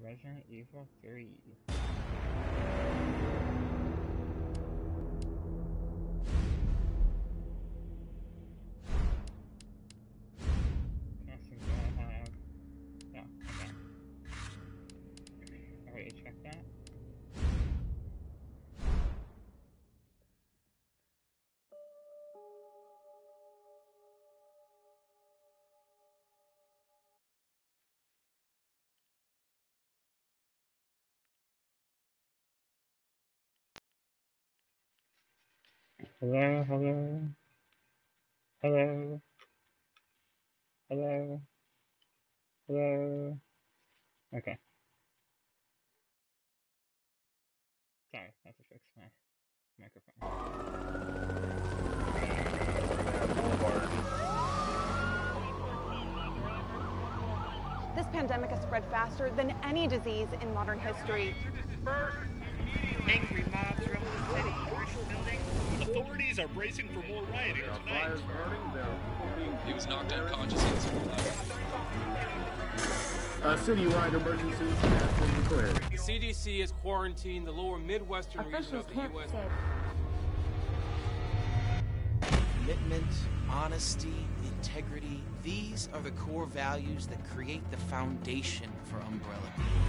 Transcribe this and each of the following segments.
Resident Evil 3. Castings I have. No, okay. Already checked that. Hello, hello, hello, hello, hello. Okay. Sorry, I have to fix my microphone. This pandemic has spread faster than any disease in modern history. Angry mobs rumble the city, commercial buildings. Authorities are bracing for more rioting tonight. He was knocked unconscious. A citywide emergency has been declared. The CDC has quarantined the lower Midwestern region of the U.S. Commitment, honesty, integrity, these are the core values that create the foundation for Umbrella.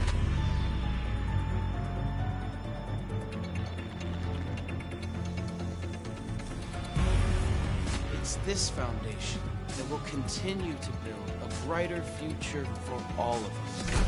It's this foundation that will continue to build a brighter future for all of us.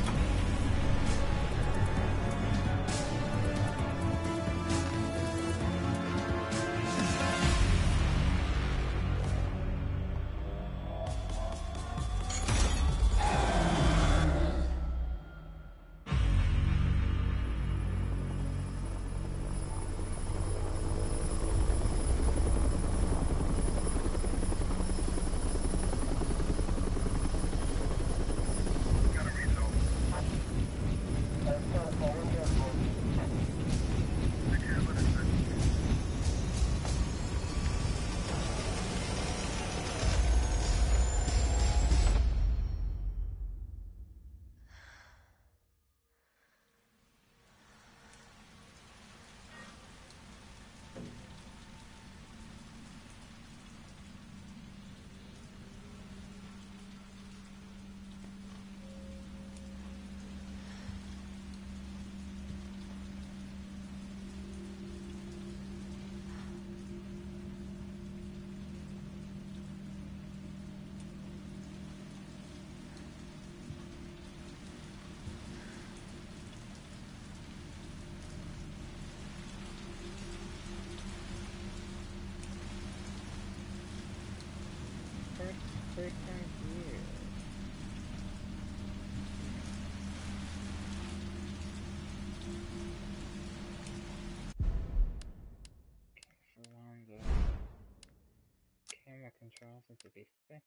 Camera controls need to be fixed.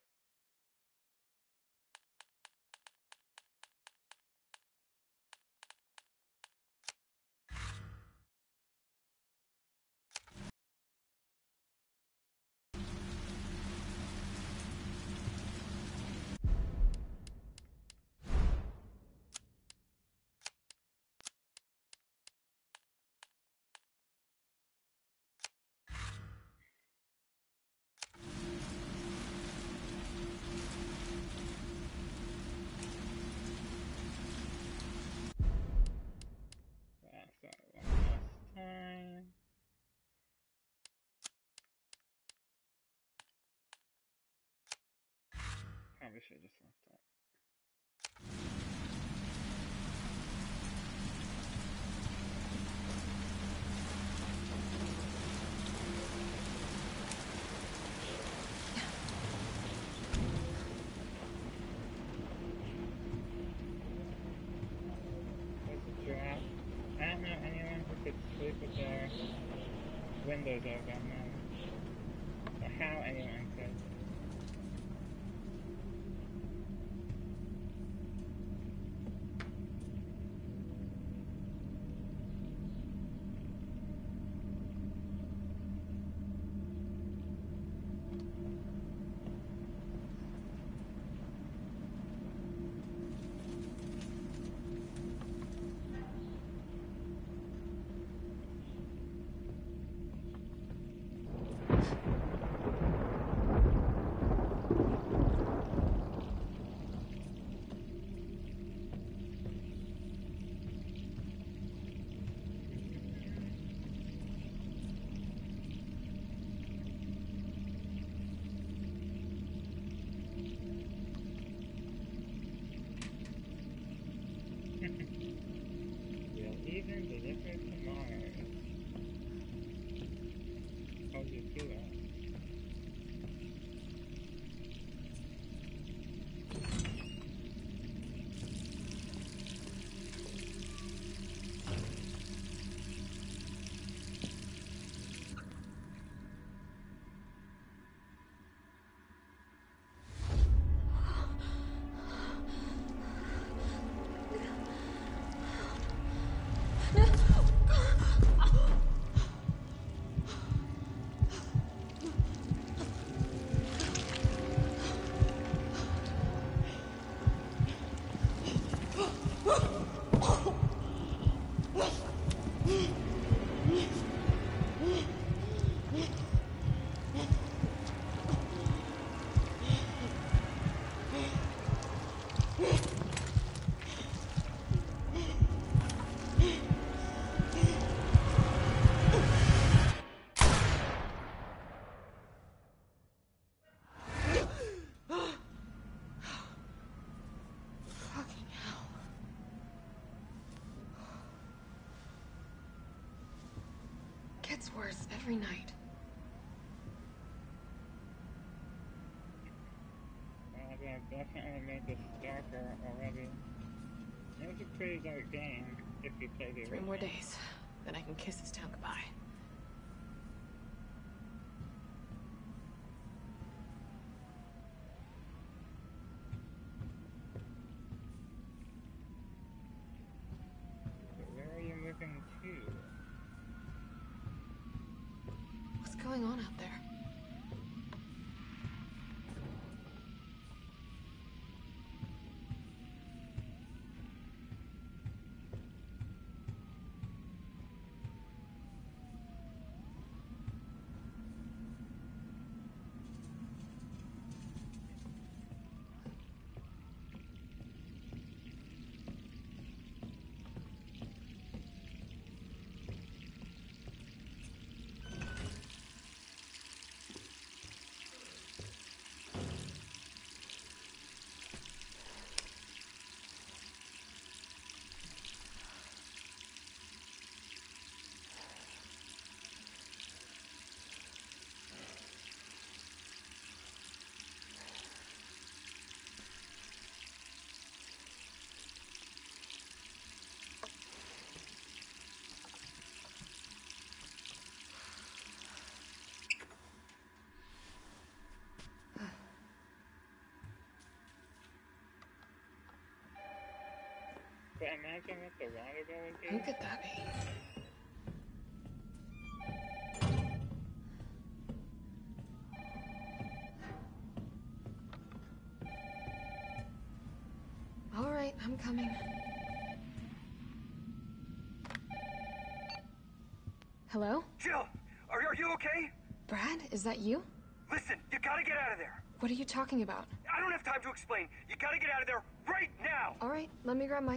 That's that one last time. Probably should have just left that. I don't know anyone who could sleep with their windows open. So how anyone could. Hydrogen delivered to Mars. How do you do that? Gets worse every night. Well, they've definitely made this darker already. It was a pretty dark game if you play the 3 more days, then I can kiss this town goodbye. So where are you moving to? What's going on out there? But imagine what the water bill would be. Who could that be? All right, I'm coming. Hello? Jill, are you okay? Brad, is that you? Listen, you gotta get out of there. What are you talking about? I don't have time to explain. You gotta get out of there right now. All right, let me grab my...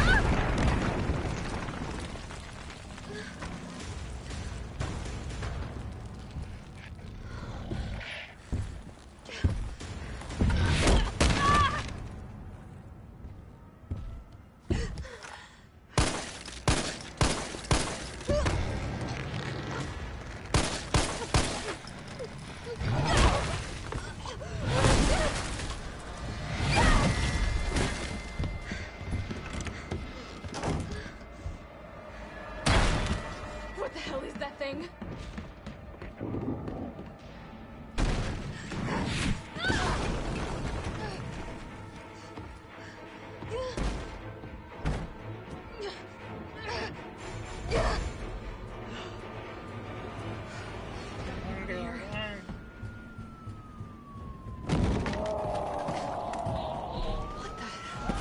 What the hell is that thing? What the hell?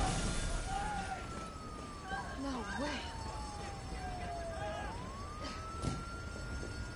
No way.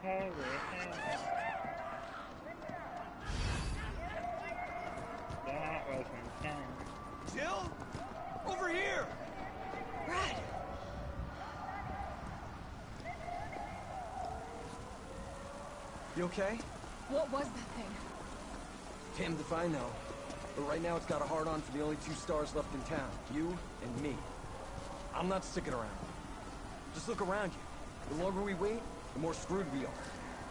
Holy hell. That was intense. Jill? Over here! Brad! You okay? What was that thing? Damned if I know. But right now it's got a hard-on for the only 2 stars left in town. You and me. I'm not sticking around. Just look around you. The longer we wait, the more screwed we are.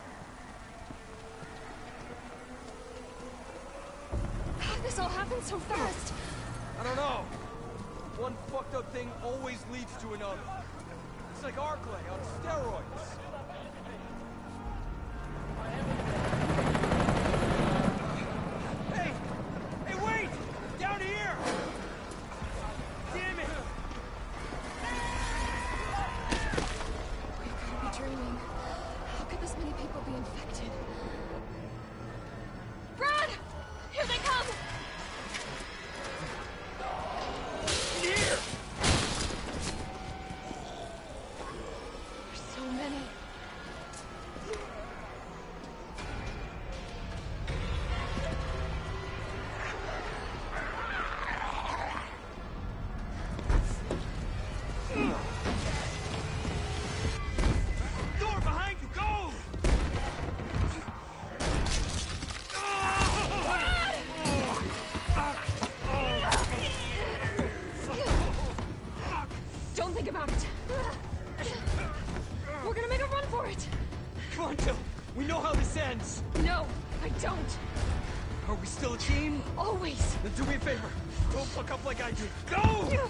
How'd this all happen so fast? I don't know. One fucked up thing always leads to another. It's like Arklay on steroids. Hey! Hey, wait! Down here! Damn it! We gotta be dreaming. How could this many people be infected? Brad! Here they come! Here! There's so many. Door behind you, go! Don't think about it. We're gonna make a run for it. Come on, Jill. We know how this ends. No, I don't. Are we still a team? Always. Then do me a favor. Don't fuck up like I did. Go!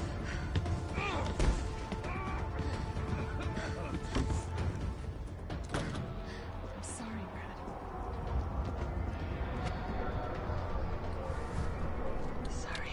I'm sorry, Brad. Sorry.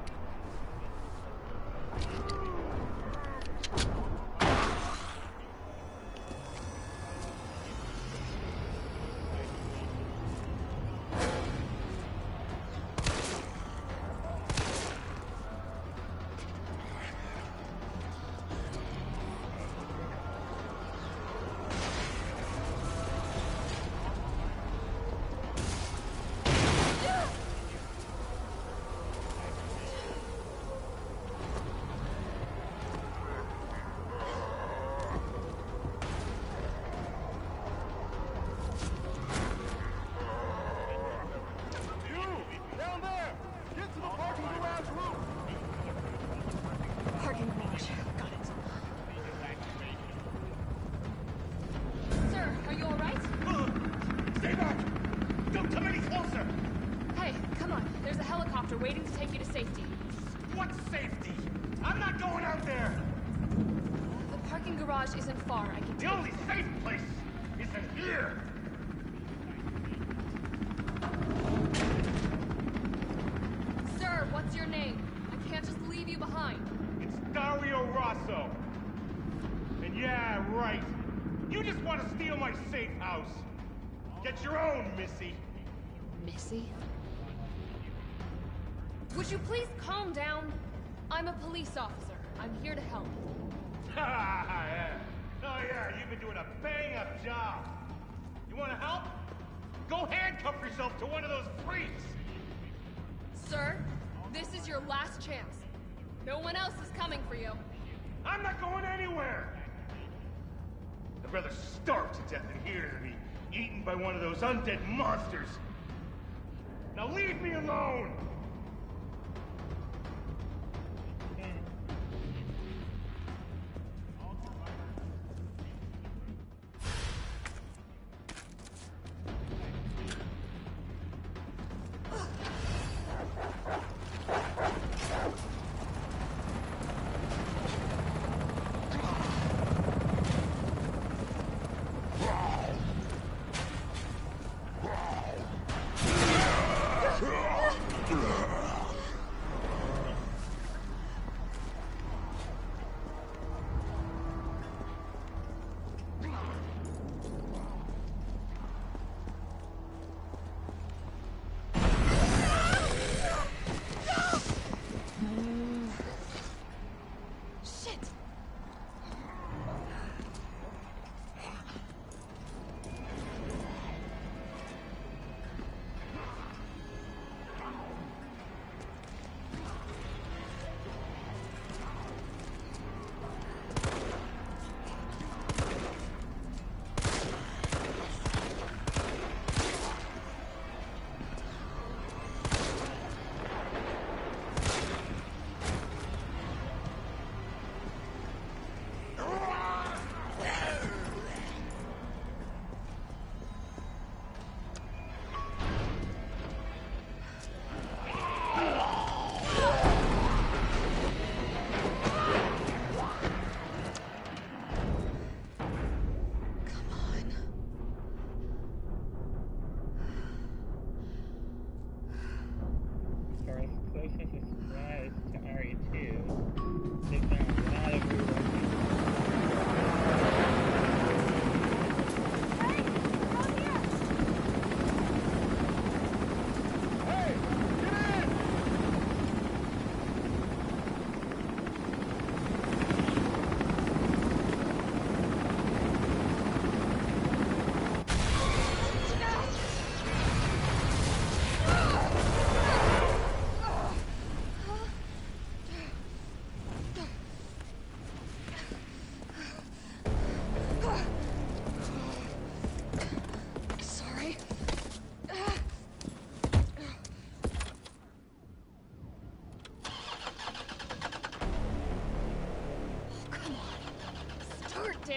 Parking garage. Got it. Sir, are you alright? Stay back! Don't come any closer! Hey, come on. There's a helicopter waiting to take you to safety. What safety? I'm not going out there! The parking garage isn't far. I can The only safe place is in here! Sir, what's your name? I can't just leave you behind. It's Dario Rosso. And yeah, right. You just want to steal my safe house. Get your own, Missy. Missy? Would you please calm down? I'm a police officer. I'm here to help. Yeah. Oh yeah, you've been doing a bang-up job. You want to help? Go handcuff yourself to one of those freaks. Sir, this is your last chance. No one else is coming for you. I'm not going anywhere. I'd rather starve to death in here than be eaten by one of those undead monsters. Now leave me alone!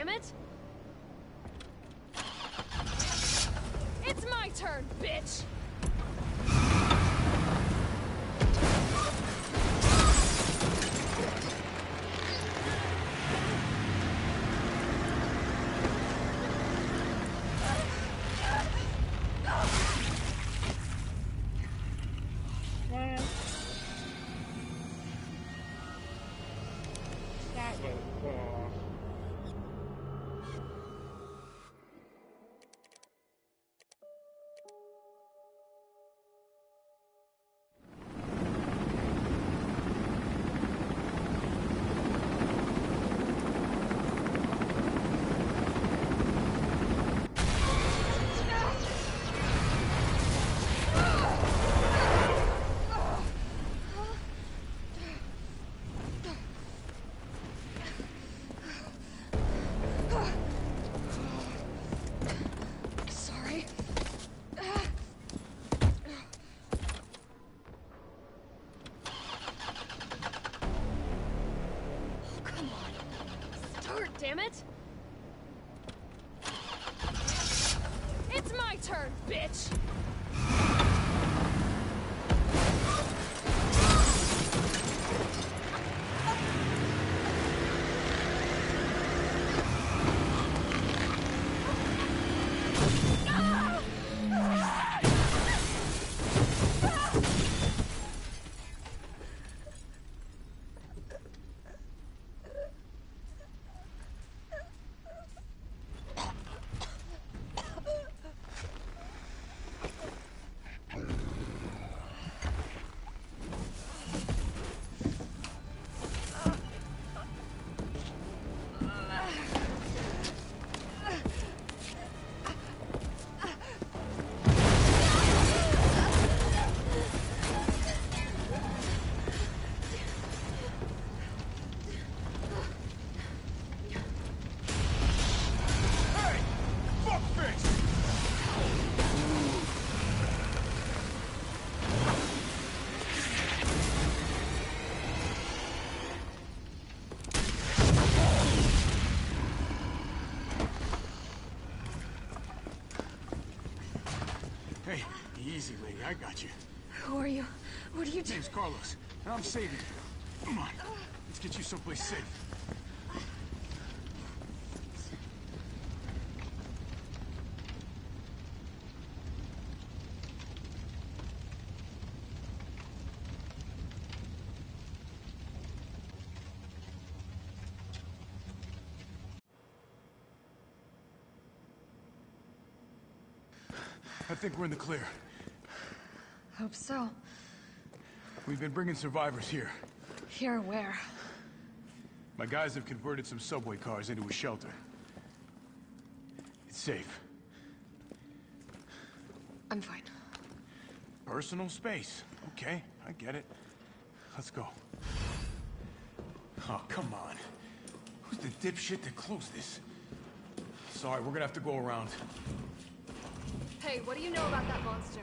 damn it! It's my turn, bitch! Damn it! It's my turn, bitch! Hey, easy, lady. I got you. Who are you? What are you doing? Name's Carlos, and I'm saving you. Come on, let's get you someplace safe. I think we're in the clear. Hope so. We've been bringing survivors here. Here where? My guys have converted some subway cars into a shelter. It's safe. I'm fine. Personal space. Okay, I get it. Let's go. Oh, come on. Who's the dipshit that closed this? Sorry, we're gonna have to go around. Hey, what do you know about that monster?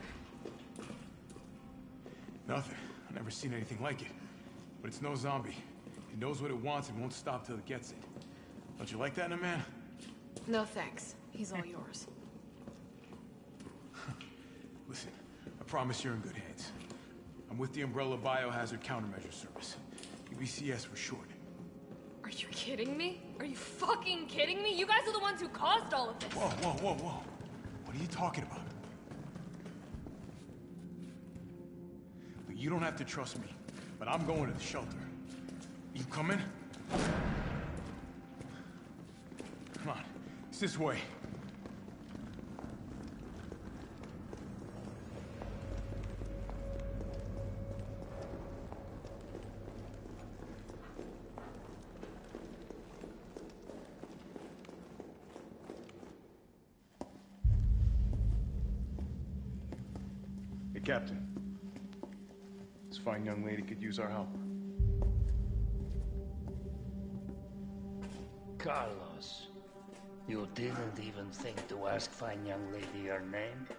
Nothing. I've never seen anything like it. But it's no zombie. It knows what it wants and won't stop till it gets it. Don't you like that in a man? No thanks. He's all yours. Listen, I promise you're in good hands. I'm with the Umbrella Biohazard Countermeasure Service. UBCS for short. Are you kidding me? Are you fucking kidding me? You guys are the ones who caused all of this. Whoa, whoa, whoa, whoa. What are you talking about? Look, you don't have to trust me, but I'm going to the shelter. You coming? Come on, it's this way. Hey, Captain. This fine young lady could use our help. Carlos, you didn't even think to ask fine young lady her name?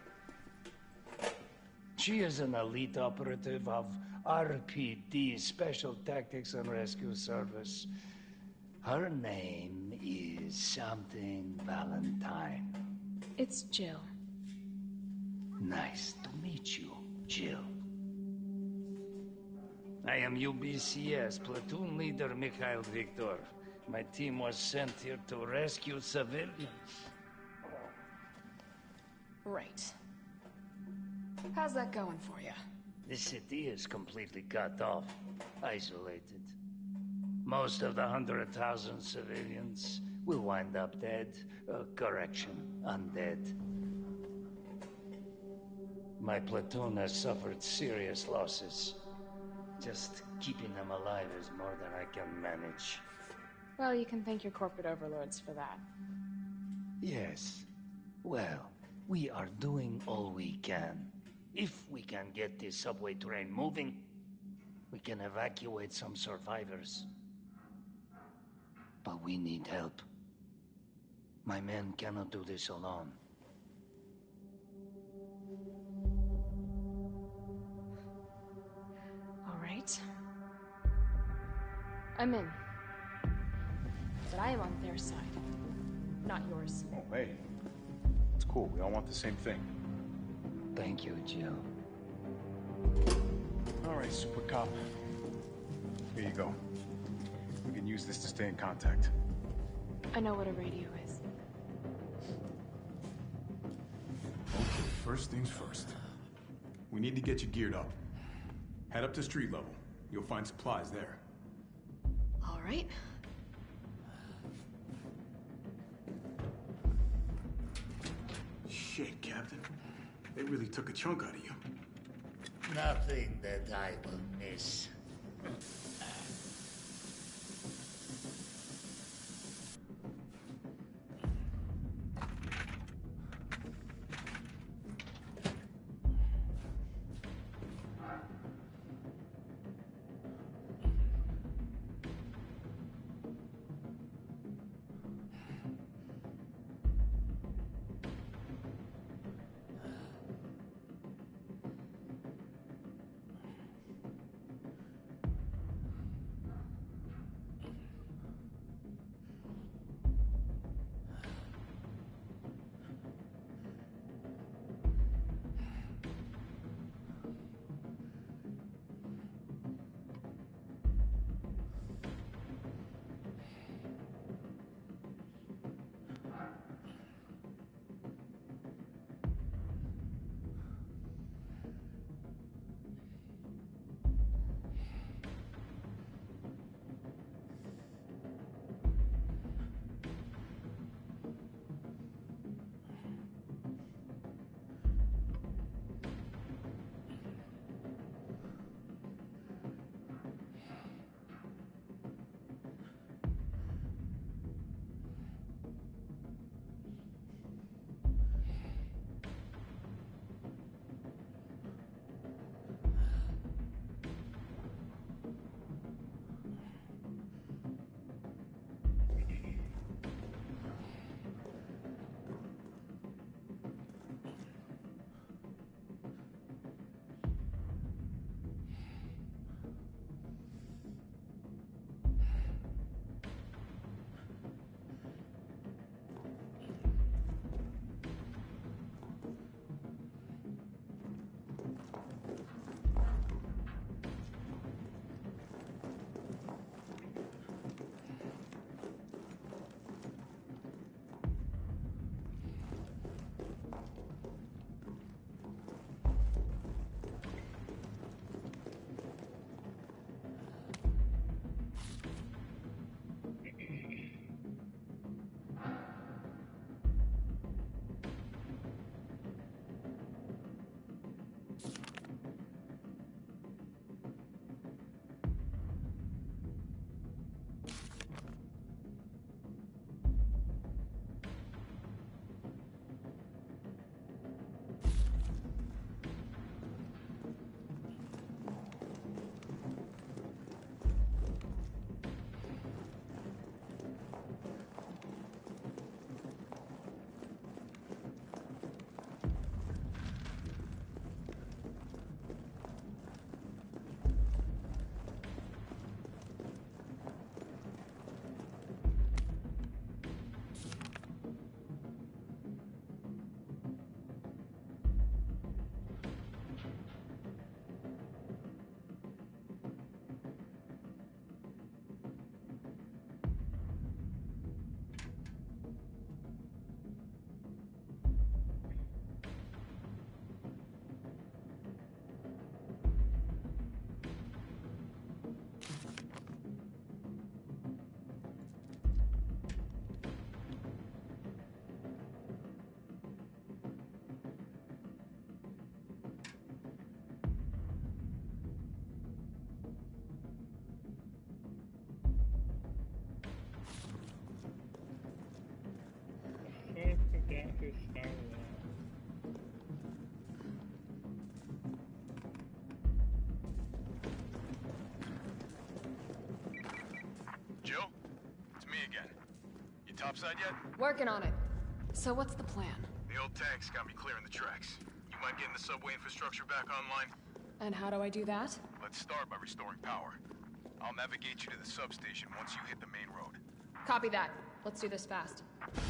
She is an elite operative of RPD, Special Tactics and Rescue Service. Her name is something Valentine. It's Jill. Nice to meet you, Jill. I am UBCS platoon leader Mikhail Viktor. My team was sent here to rescue civilians. Right. How's that going for you? The city is completely cut off, isolated. Most of the 100,000 civilians will wind up dead. Correction, undead. My platoon has suffered serious losses. Just keeping them alive is more than I can manage. Well, you can thank your corporate overlords for that. Yes. Well, we are doing all we can. If we can get this subway train moving, we can evacuate some survivors. But we need help. My men cannot do this alone. All right. I'm in. But I am on their side, not yours. Oh, hey. It's cool. We all want the same thing. Thank you, Jill. All right, Super Cop. Here you go. We can use this to stay in contact. I know what a radio is. Okay, first things first. We need to get you geared up. Head up to street level. You'll find supplies there. All right. Shit, Captain. They really took a chunk out of you. Nothing that I will miss. topside yet? Working on it. So what's the plan? The old tanks got me clearing the tracks. You mind getting the subway infrastructure back online? And how do I do that? Let's start by restoring power. I'll navigate you to the substation once you hit the main road. Copy that. Let's do this fast.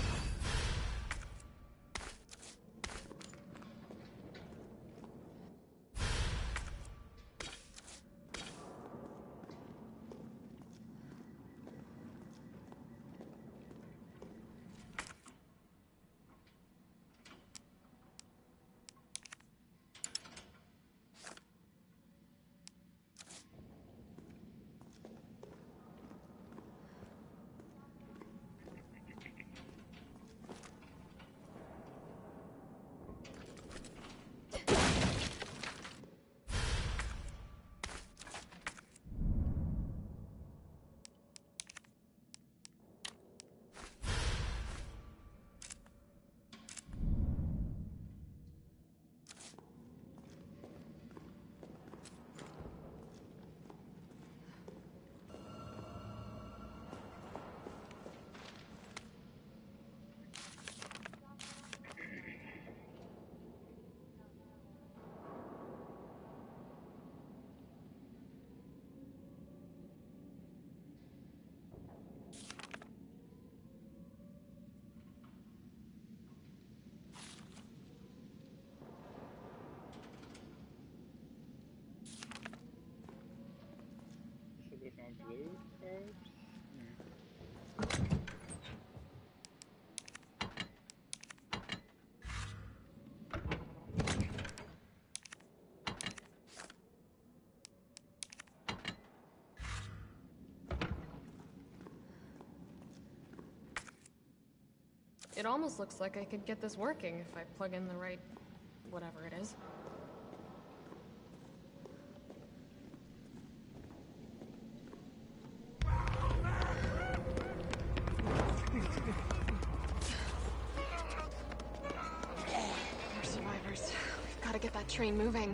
Blue cards? It almost looks like I could get this working if I plug in the right... whatever it is. More survivors. We've got to get that train moving.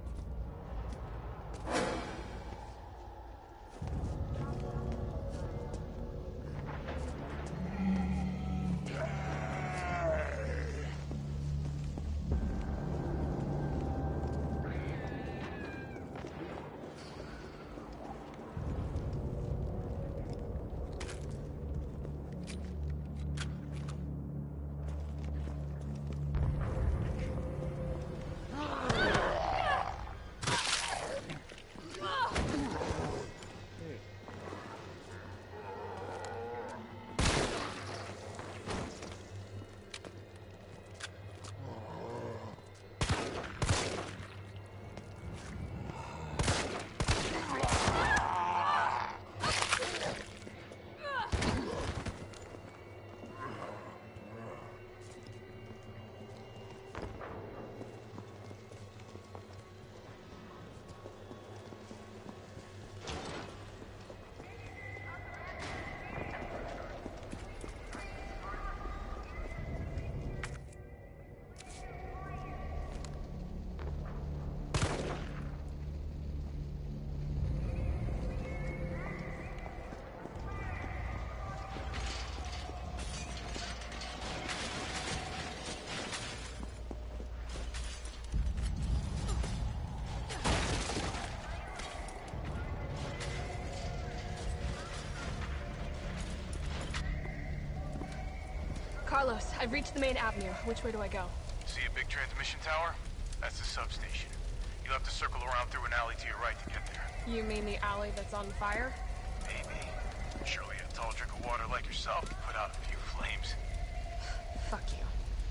Carlos, I've reached the main avenue. Which way do I go? See a big transmission tower? That's the substation. You'll have to circle around through an alley to your right to get there. You mean the alley that's on fire? Maybe. Surely a tall drink of water like yourself can put out a few flames. Fuck you.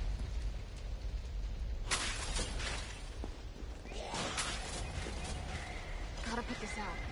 Gotta put this out.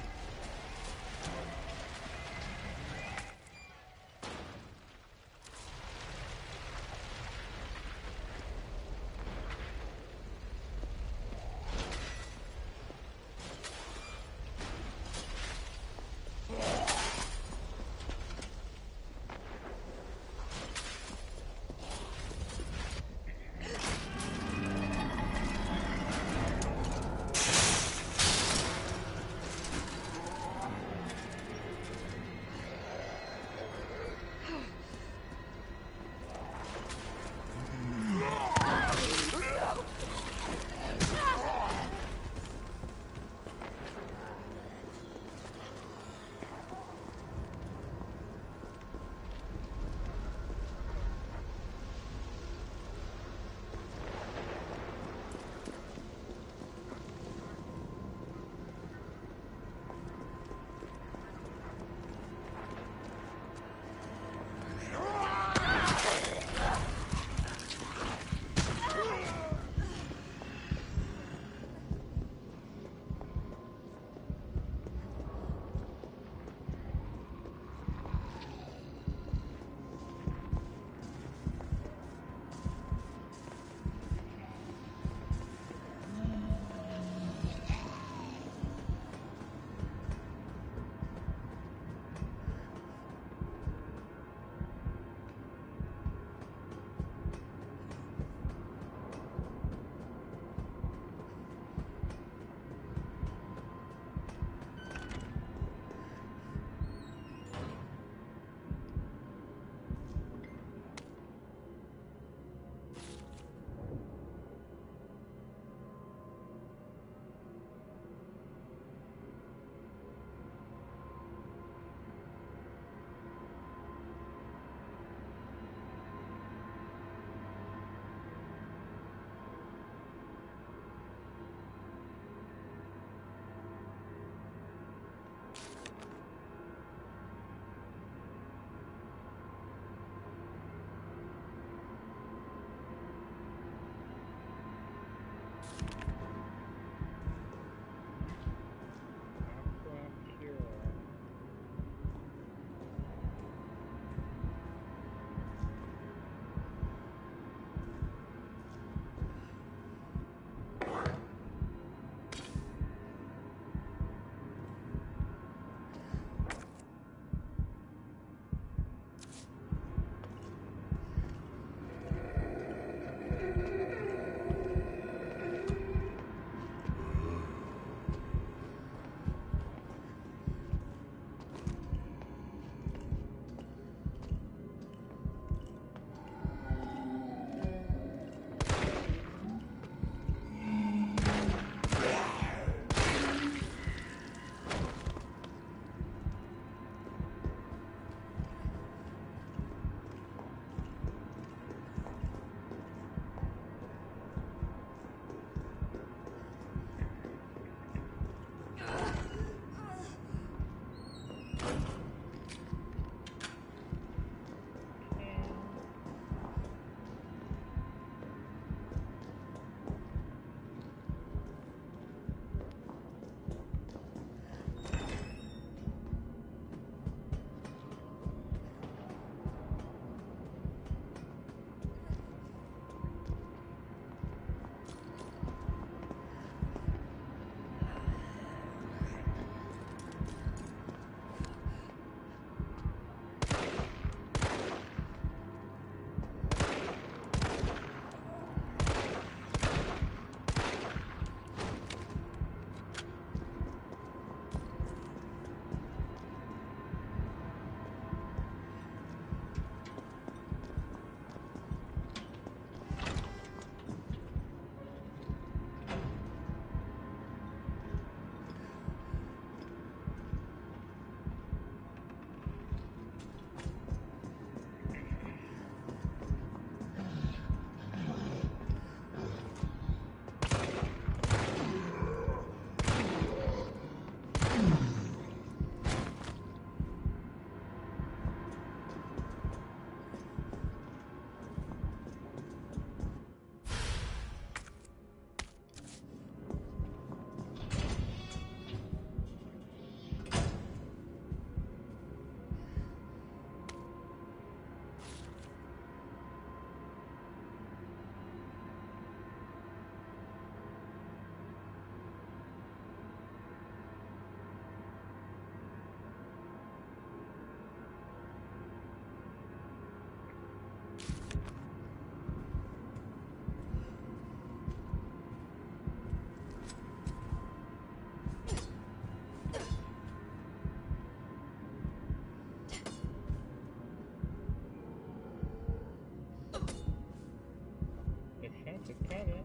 The shot is covered.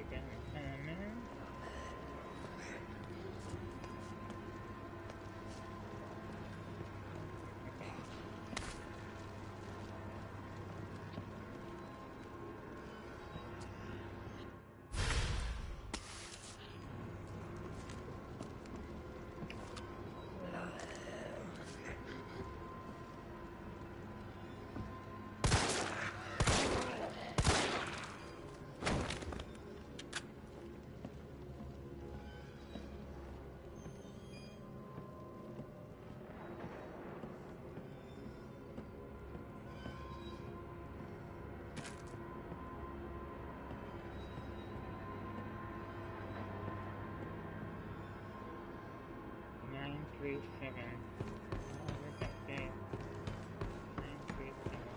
down the corner. Nine, three, seven. Oh, where's that thing? 937.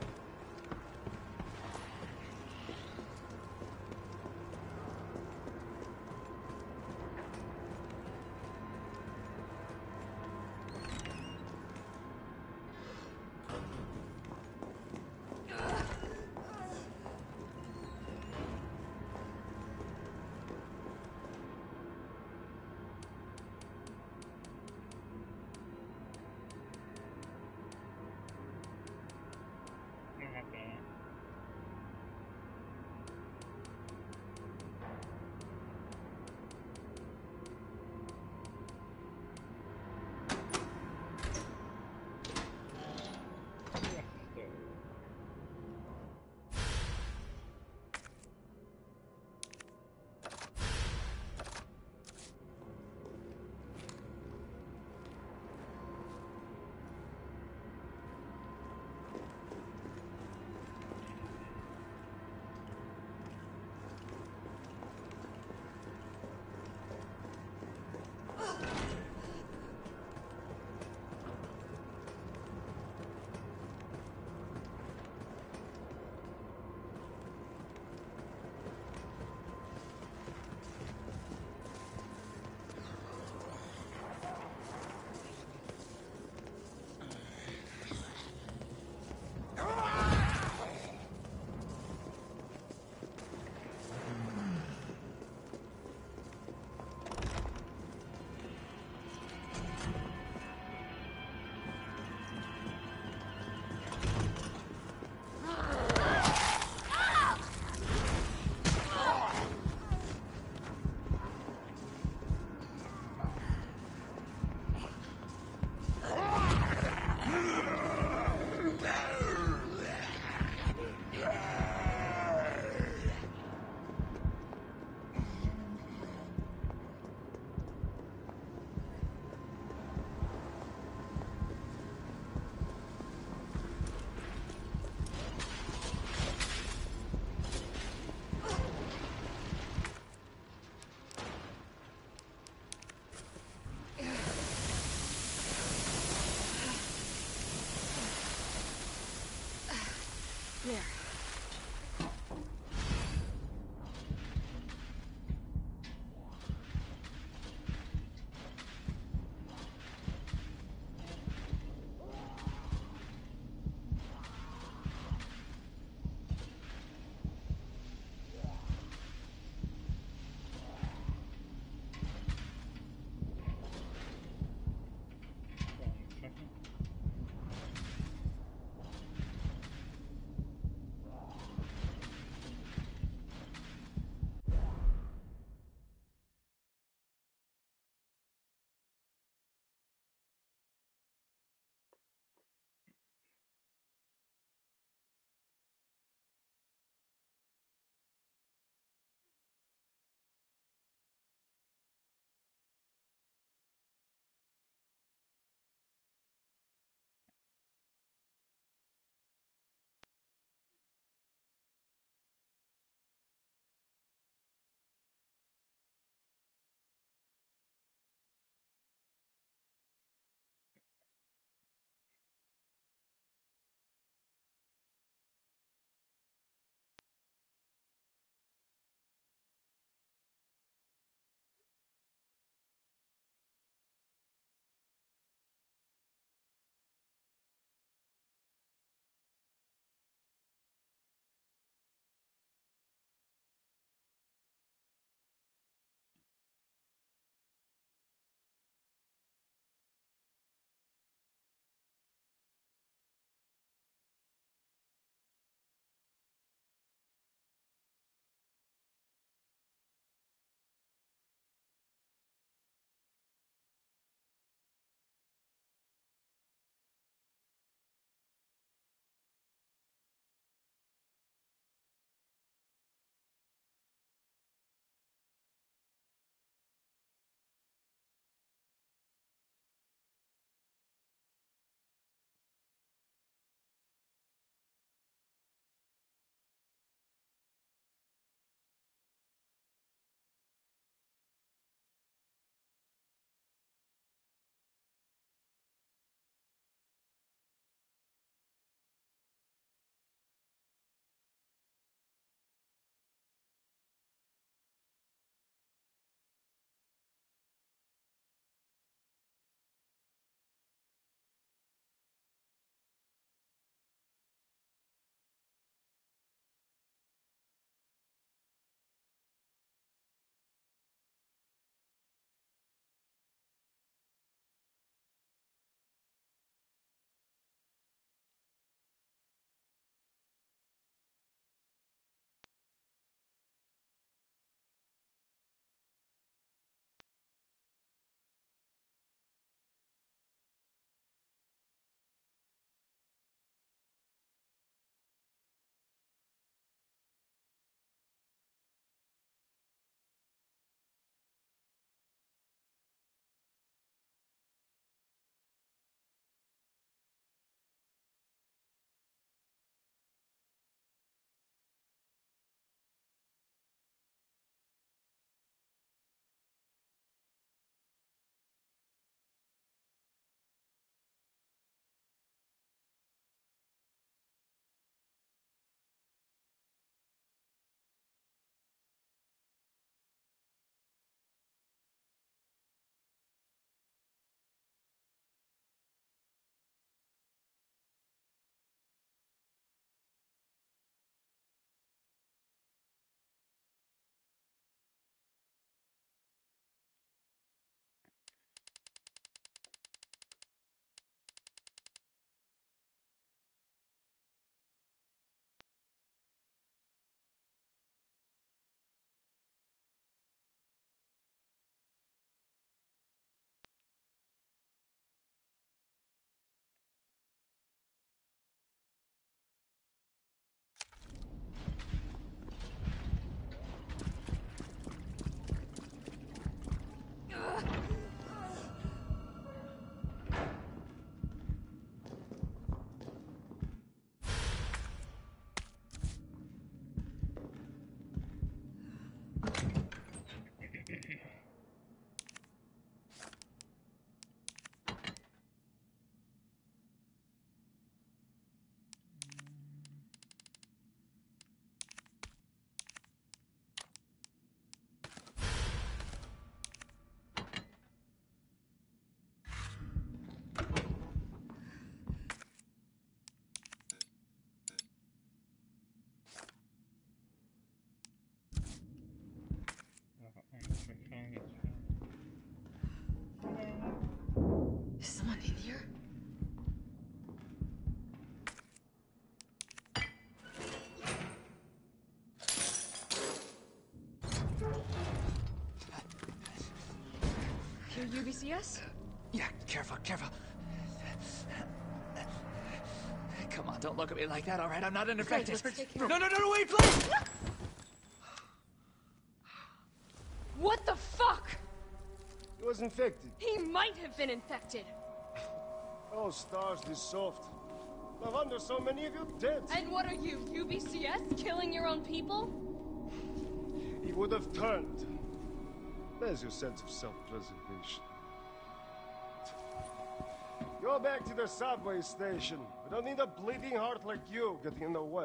Okay. There. UBCS? Yeah, careful, careful. Come on, don't look at me like that, all right? I'm not uninfected. Okay, let's take care No, of no, no, no, wait, please! What the fuck? He was infected. He might have been infected. Oh, stars, this soft. No wonder so many of you dead. And what are you, UBCS? Killing your own people? He would have turned. There's your sense of self-preservation. Go back to the subway station. We don't need a bleeding heart like you getting in the way.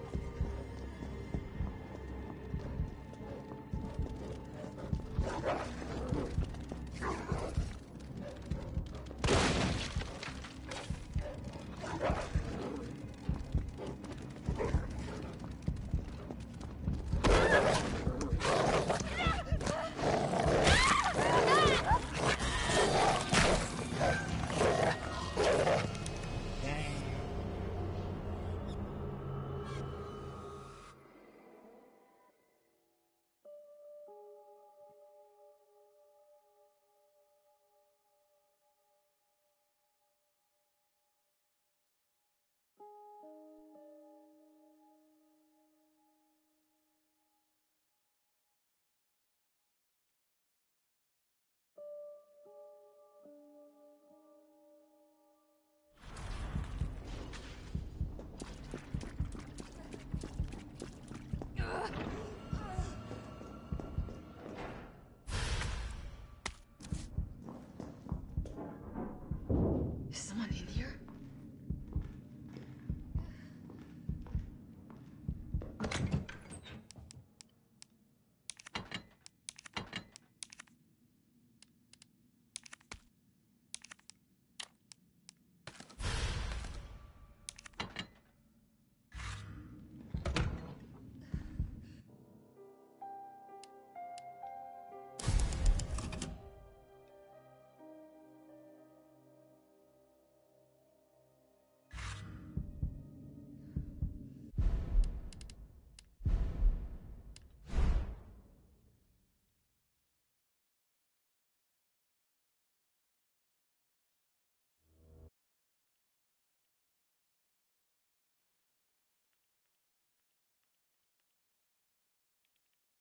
Right.